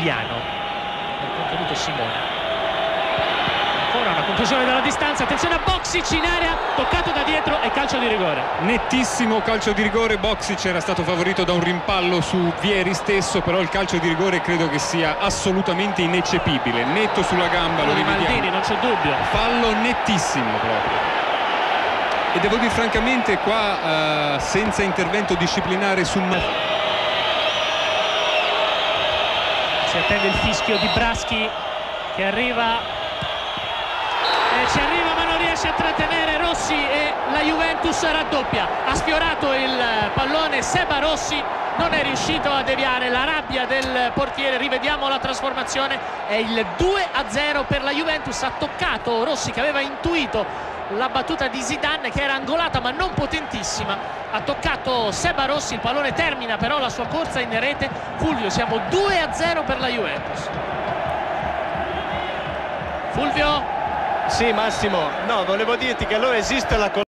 italiano nel contenuto Simone. Ancora una conclusione dalla distanza, attenzione a Boksic in area, toccato da dietro e calcio di rigore. Nettissimo calcio di rigore. Boksic era stato favorito da un rimpallo su Vieri stesso, però il calcio di rigore credo che sia assolutamente ineccepibile, netto sulla gamba, lo di Maldini, non c'è dubbio. Fallo nettissimo proprio. E devo dire francamente qua senza intervento disciplinare su si attende il fischio di Braschi che arriva. Ci arriva ma non riesce a trattenere Rossi e la Juventus raddoppia. Ha sfiorato il pallone Seba Rossi, non è riuscito a deviare la rabbia del portiere. Rivediamo la trasformazione, è il 2-0 per la Juventus. Ha toccato Rossi che aveva intuito la battuta di Zidane che era angolata ma non potentissima. Ha toccato Seba Rossi, il pallone termina però la sua corsa in rete. Fulvio, siamo 2-0 per la Juventus. Fulvio. Sì, Massimo, no, volevo dirti che allora esiste la